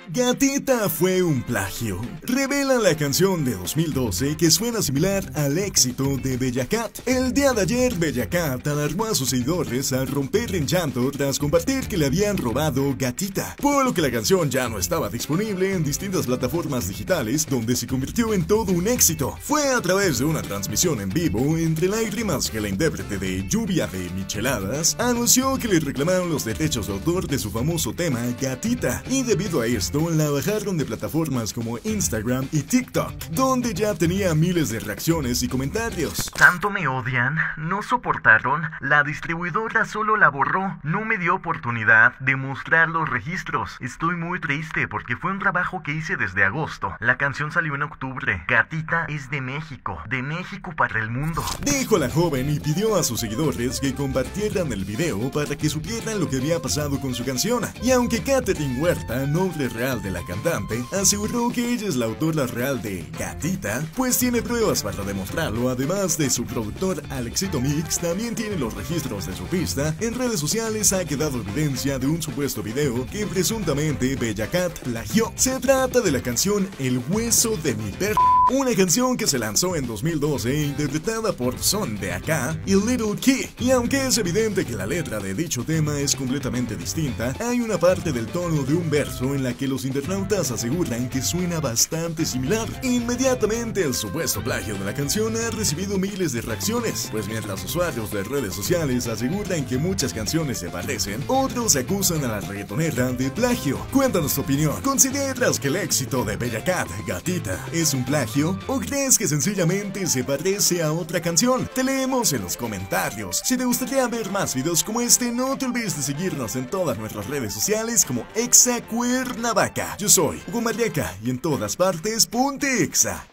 Gatita fue un plagio. Revela la canción de 2012 que suena similar al éxito de Bella Cat. El día de ayer, Bella Cat alarmó a sus seguidores al romper en llanto tras compartir que le habían robado Gatita, por lo que la canción ya no estaba disponible en distintas plataformas digitales, donde se convirtió en todo un éxito. Fue a través de una transmisión en vivo entre lágrimas que la intérprete de Lluvia de Micheladas anunció que le reclamaron los derechos de autor de su famoso tema Gatita, y debido a esto la bajaron de plataformas como Instagram y TikTok, donde ya tenía miles de reacciones y comentarios. ¿Tanto me odian? ¿No soportaron? La distribuidora solo la borró, no me dio oportunidad de mostrar los registros. Estoy muy triste porque fue un trabajo que hice desde agosto. La canción salió en octubre. Gatita es de México para el mundo, dijo la joven, y pidió a sus seguidores que compartieran el video para que supieran lo que había pasado con su canción. Y aunque Catherine Huerta, nombre real de la cantante, aseguró que ella es la autora real de Gatita, pues tiene pruebas para demostrarlo. Además de su productor Alexito Mix, también tiene los registros de su pista. En redes sociales ha quedado evidencia de un supuesto video que presuntamente Bella Cat plagió. Se trata de la canción El hueso de mi perro, una canción que se lanzó en 2012 interpretada por Son de Acá y Little Key. Y aunque es evidente que la letra de dicho tema es completamente distinta, hay una parte del tono de un verso en la que los internautas aseguran que suena bastante similar. Inmediatamente el supuesto plagio de la canción ha recibido miles de reacciones, pues mientras usuarios de redes sociales aseguran que muchas canciones se parecen, otros acusan a la reggaetonera de plagio. Cuéntanos tu opinión. ¿Consideras que el éxito de Bella Cat, Gatita, es un plagio? ¿O crees que sencillamente se parece a otra canción? Te leemos en los comentarios. Si te gustaría ver más videos como este, no te olvides de seguirnos en todas nuestras redes sociales como Exa Cuernavaca. Yo soy Hugo Marriaca y en todas partes ponte Exa.